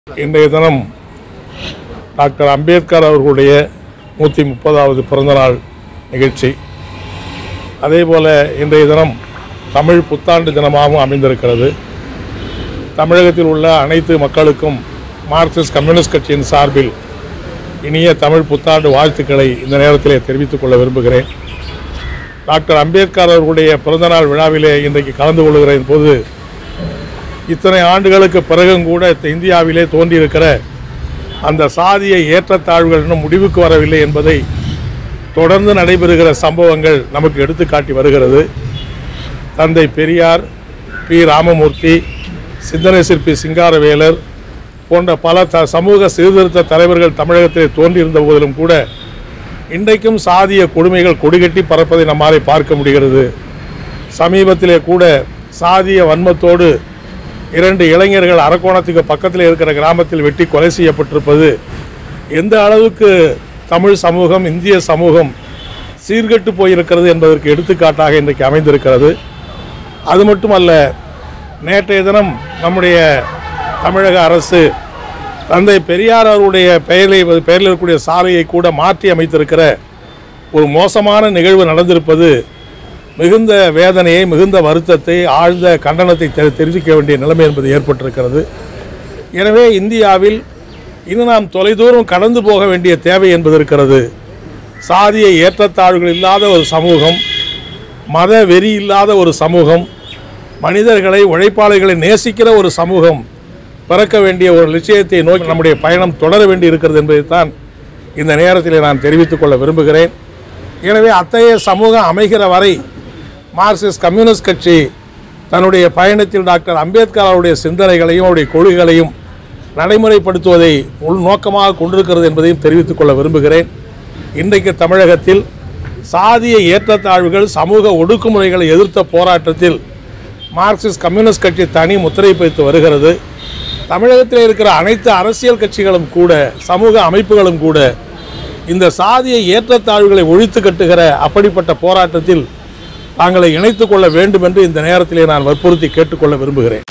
இன்றைய தினம் டாக்டர் அம்பேத்கர் அவர்களுடைய 130வது பிறந்தநாள் நிகழ்ச்சி. அதேபோல இன்றைய தினம் தமிழ் புத்தாண்டு தினமாகவும் அமைந்திருக்கிறது. தமிழகத்தில் உள்ள அனைத்து மக்களுக்கும் மார்க்சிஸ்ட் கம்யூனிஸ்ட் கட்சியின் சார்பில் இனிய தமிழ் புத்தாண்டு வாழ்த்துக்களை இந்த நேரத்திலே தெரிவித்துக் கொள்ள விரும்புகிறேன். டாக்டர் அம்பேத்கர் அவர்களுடைய பிறந்தநாள் விழாவிலே இன்றைக்கு கலந்து கொள்கிறேன் போது இத்தனை ஆண்டுகளுக்கு பிறகும் கூட இந்தியாவிலே தோன்றியிருக்கிற அந்த சாதிய ஏற்றத்தாழ்வுகள் இன்னும் முடிவுக்கு வரவில்லை என்பதை தொடர்ந்து நடைபெறுகிற சம்பவங்கள் நமக்கு எடுத்துக்காட்டி வருகிறது. தந்தை பெரியார், பி. ராமமூர்த்தி, சிந்தனை சிற்பி சிங்காரவேலர் போன்ற பல சமூக சீர்திருத்த தலைவர்கள் தமிழகத்திலே தோன்றியிருந்த போதிலும் கூட இன்றைக்கும் சாதிய கொடுமைகள் கொடிகட்டி பறப்பதை நம்மாலே பார்க்க முடிகிறது. சமீபத்திலே கூட சாதிய வன்மத்தோடு 2 இளைஞர்கள் அரக்கோணத்துக்கு பக்கத்தில் இருக்கிற கிராமத்தில் வெட்டி கொலை செய்யப்பட்டிருப்பது எந்த அளவுக்கு தமிழ் சமூகம், இந்திய சமூகம் சீர்கெட்டு போயிருக்கிறது என்பதற்கு எடுத்துக்காட்டாக இன்றைக்கு அமைந்திருக்கிறது. அது மட்டுமல்ல, நேற்றைய தினம் நம்முடைய தமிழக அரசு தந்தை பெரியார் அவருடைய பெயரில் இருக்கக்கூடிய சாலையை கூட மாற்றி அமைத்திருக்கிற ஒரு மோசமான நிகழ்வு நடந்திருப்பது மிகுந்த வேதனையை, மிகுந்த வருத்தத்தை, ஆழ்ந்த கண்டனத்தை தெரிவிக்க வேண்டிய நிலைமை என்பது ஏற்பட்டிருக்கிறது. எனவே இந்தியாவில் இன்னும் நாம் தொலைதூரம் கடந்து போக வேண்டிய தேவை என்பது இருக்கிறது. சாதிய ஏற்றத்தாழ்வுகள் இல்லாத ஒரு சமூகம், மத வெறி இல்லாத ஒரு சமூகம், மனிதர்களை, உழைப்பாளர்களை நேசிக்கிற ஒரு சமூகம் பிறக்க வேண்டிய ஒரு லட்சியத்தை நோக்கி நம்முடைய பயணம் தொடர வேண்டி இருக்கிறது என்பதைத்தான் இந்த நேரத்தில் நான் தெரிவித்துக் கொள்ள விரும்புகிறேன். எனவே அத்தகைய சமூகம் அமைகிற வரை மார்க்சிஸ்ட் கம்யூனிஸ்ட் கட்சி தன்னுடைய பயணத்தில் டாக்டர் அம்பேத்கர் அவருடைய சிந்தனைகளையும் அவருடைய கொள்கைகளையும் நடைமுறைப்படுத்துவதை உள்நோக்கமாக கொண்டிருக்கிறது என்பதையும் தெரிவித்துக் கொள்ள விரும்புகிறேன். இன்றைக்கு தமிழகத்தில் சாதிய ஏற்றத்தாழ்வுகள், சமூக ஒடுக்குமுறைகளை எதிர்த்த போராட்டத்தில் மார்க்சிஸ்ட் கம்யூனிஸ்ட் கட்சி தனி முத்திரை பதித்து வருகிறது. தமிழகத்தில் இருக்கிற அனைத்து அரசியல் கட்சிகளும் கூட, சமூக அமைப்புகளும் கூட இந்த சாதிய ஏற்றத்தாழ்வுகளை ஒழித்து கட்டுகிற அப்படிப்பட்ட போராட்டத்தில் தாங்களை இணைத்துக் கொள்ள வேண்டும் என்று இந்த நேரத்திலே நான் வற்புறுத்தி கேட்டுக்கொள்ள விரும்புகிறேன்.